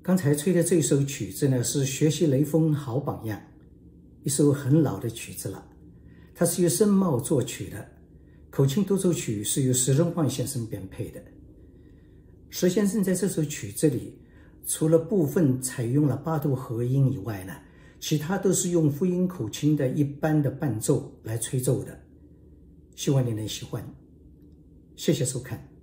刚才吹的这首曲子呢，是学习雷锋好榜样，一首很老的曲子了。它是由申茂作曲的，口琴独奏曲是由石荣焕先生编配的。石先生在这首曲子里，除了部分采用了8度合音以外呢，其他都是用复音口琴的一般的伴奏来吹奏的。希望你能喜欢，谢谢收看。